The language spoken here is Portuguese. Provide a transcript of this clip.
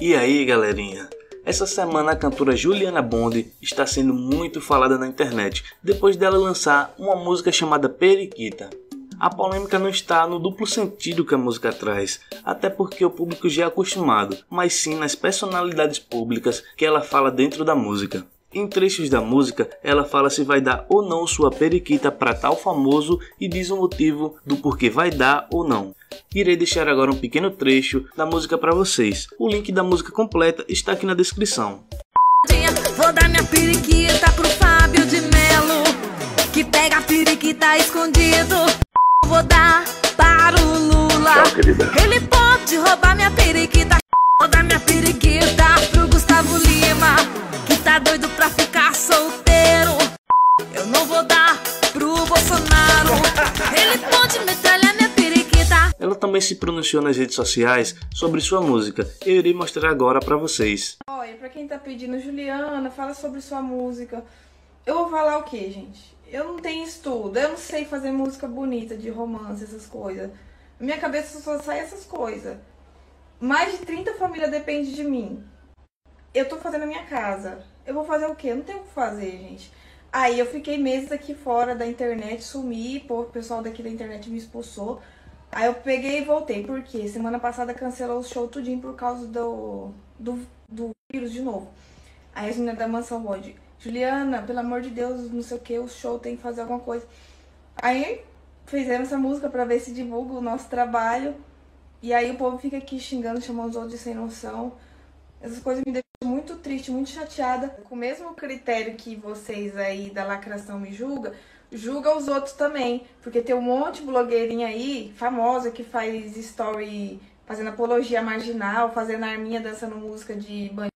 E aí, galerinha? Essa semana a cantora Juliana Bond está sendo muito falada na internet, depois dela lançar uma música chamada Periquita. A polêmica não está no duplo sentido que a música traz, até porque o público já é acostumado, mas sim nas personalidades públicas que ela fala dentro da música. Em trechos da música, ela fala se vai dar ou não sua periquita para tal famoso e diz o motivo do porquê vai dar ou não. Irei deixar agora um pequeno trecho da música para vocês. O link da música completa está aqui na descrição. Vou dar minha periquita pro Fábio de Melo, que pega a periquita escondido. Vou dar para o Lula, ele pode roubar minha periquita. Vou dar minha periquita pro Gustavo Lima, que tá doido pra ficar solteiro. Eu não vou dar pro Bolsonaro, ele pode metralhar minha periquita. Ela também se pronunciou nas redes sociais sobre sua música. Eu irei mostrar agora pra vocês. Olha, pra quem tá pedindo, Juliana, fala sobre sua música. Eu vou falar o que, gente? Eu não tenho estudo, eu não sei fazer música bonita, de romance, essas coisas. Na minha cabeça só sai essas coisas. Mais de 30 famílias dependem de mim. Eu tô fazendo a minha casa. Eu vou fazer o quê? Eu não tenho o que fazer, gente. Aí eu fiquei meses aqui fora da internet, sumi, o pessoal daqui da internet me expulsou. Aí eu peguei e voltei. Por quê? Semana passada cancelou o show tudinho por causa do vírus de novo. Aí a menina da Mansão Bond: Juliana, pelo amor de Deus, não sei o que, o show tem que fazer alguma coisa. Aí fizemos essa música pra ver se divulga o nosso trabalho. E aí o povo fica aqui xingando, chamando os outros de sem noção. Essas coisas me deixam muito triste, muito chateada. Com o mesmo critério que vocês aí da lacração me julga os outros também. Porque tem um monte de blogueirinha aí, famosa, que faz story fazendo apologia marginal, fazendo arminha, dançando música de bandido.